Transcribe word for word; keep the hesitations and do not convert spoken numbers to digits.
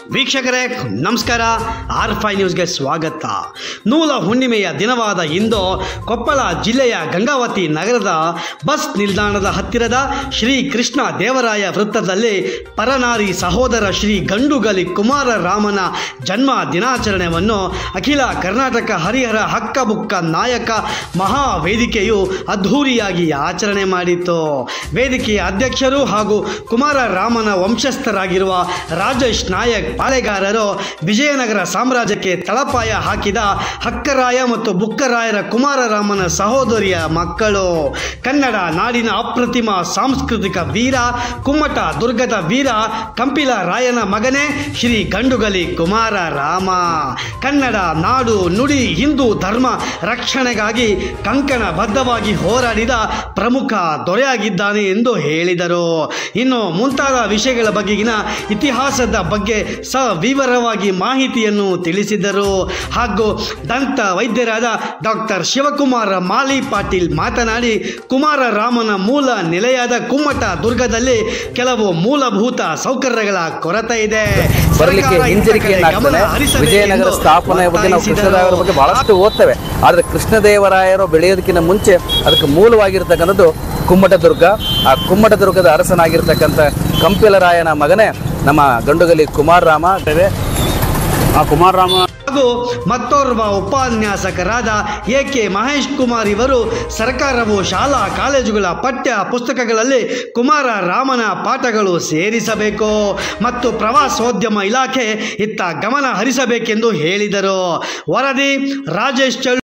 ವೀಕ್ಷಕರೇ ನಮಸ್ಕಾರ. R five ನ್ಯೂಸ್ಗೆ ಸ್ವಾಗತ. ನೂಲ ಹುಣ್ಣಿಮೆಯ ದಿನವಾದ ಇಂದು ಕೊಪ್ಪಳ ಜಿಲ್ಲೆಯ ಗಂಗಾವತಿ ನಗರದ ಬಸ್ ನಿಲ್ದಾಣದ ಹತ್ತಿರದ ಶ್ರೀ ಕೃಷ್ಣ ದೇವರಾಯ ವೃತ್ತದಲ್ಲಿ ಪರನಾರಿ ಸಹೋದರ ಶ್ರೀ ಗಂಡುಗಲಿ ಕುಮಾರರಾಮನ ಜನ್ಮ ದಿನಾಚರಣೆಯನ್ನು ಅಖಿಲ ಕರ್ನಾಟಕ ಹರಿಹರ ಹಕ್ಕಬುಕ್ಕ ನಾಯಕ ಮಹಾವೇದಿಕೆಯು ಅದ್ಧೂರಿಯಾಗಿ ಆಚರಣೆ ಮಾಡಿತು. ವೇದಿಕೆಯ ಅಧ್ಯಕ್ಷರು ಹಾಗೂ ಕುಮಾರರಾಮನ ವಂಶಸ್ಥರಾಗಿರುವ ರಾಜೇಶ್ ನಾಯಕ್ ಪಾಳೆಗಾರರು ವಿಜಯನಗರ ಸಾಮ್ರಾಜ್ಯಕ್ಕೆ ತಳಪಾಯ ಹಾಕಿದ ಹಕ್ಕರಾಯ ಮತ್ತು ಬುಕ್ಕರಾಯರ ಕುಮಾರರಾಮನ ಸಹೋದರಿಯ ಮಕ್ಕಳು. ಕನ್ನಡ ನಾಡಿನ ಅಪ್ರತಿಮ ಸಾಂಸ್ಕೃತಿಕ ವೀರ ಕುಮ್ಮಟ ದುರ್ಗದ ವೀರ ಕಂಪಿಲ ರಾಯನ ಮಗನೇ ಶ್ರೀ ಗಂಡುಗಲಿ ಕುಮಾರರಾಮ. ಕನ್ನಡ ನಾಡು ನುಡಿ ಹಿಂದೂ ಧರ್ಮ ರಕ್ಷಣೆಗಾಗಿ ಕಂಕಣ ಬದ್ಧವಾಗಿ ಹೋರಾಡಿದ ಪ್ರಮುಖ ದೊರೆಯಾಗಿದ್ದಾನೆ ಎಂದು ಹೇಳಿದರು. ಇನ್ನು ಮುಂತಾದ ವಿಷಯಗಳ ಬಗೆಗಿನ ಇತಿಹಾಸದ ಬಗ್ಗೆ ಸವಿವರವಾಗಿ ಮಾಹಿತಿಯನ್ನು ತಿಳಿಸಿದರು. ಹಾಗೂ ದಂತ ವೈದ್ಯರಾದ ಡಾಕ್ಟರ್ ಶಿವಕುಮಾರ ಮಾಲಿ ಪಾಟೀಲ್ ಮಾತನಾಡಿ, ಕುಮಾರರಾಮನ ಮೂಲ ನೆಲೆಯಾದ ಕುಮ್ಮಟ ದುರ್ಗದಲ್ಲಿ ಕೆಲವು ಮೂಲಭೂತ ಸೌಕರ್ಯಗಳ ಕೊರತೆ ಇದೆ. ಬರಲಿಕ್ಕೆ ಹಿಂಜರಿಕೆಯನ್ನಾಗ್ತದೆ. ವಿಜಯನಗರ ಸ್ಥಾಪನೆಯ ಬಗ್ಗೆ ನಾವು ಕೃಷ್ಣದೇವರ ಬಗ್ಗೆ ಬಹಳಷ್ಟು ಓದ್ತೇವೆ. ಆದರೆ ಕೃಷ್ಣದೇವರಾಯರು ಬೆಳೆಯೋದಕ್ಕಿಂತ ಮುಂಚೆ ಅದಕ್ಕೆ ಮೂಲವಾಗಿರ್ತಕ್ಕಂಥದ್ದು ಕುಮ್ಮಟ ದುರ್ಗ. ಆ ಕುಮ್ಮಟ ದುರ್ಗದ ಅರಸನಾಗಿರ್ತಕ್ಕಂಥ ಕಂಪಿಲರಾಯನ ಮಗನೇ ನಮ್ಮ ಗಂಡುಗಲಿ ಕುಮಾರರಾಮ. ಆ ಕುಮಾರರಾಮ ಹಾಗೂ ಮತ್ತೋರ್ವ ಉಪನ್ಯಾಸಕರಾದ ಎ ಕೆ ಮಹೇಶ್ ಕುಮಾರ್ ಇವರು ಸರ್ಕಾರವು ಶಾಲಾ ಕಾಲೇಜುಗಳ ಪಠ್ಯ ಪುಸ್ತಕಗಳಲ್ಲಿ ಕುಮಾರರಾಮನ ಪಾಠಗಳು ಸೇರಿಸಬೇಕು ಮತ್ತು ಪ್ರವಾಸೋದ್ಯಮ ಇಲಾಖೆ ಇತ್ತ ಗಮನ ಹರಿಸಬೇಕೆಂದು ಹೇಳಿದರು. ವರದಿ ರಾಜೇಶ್.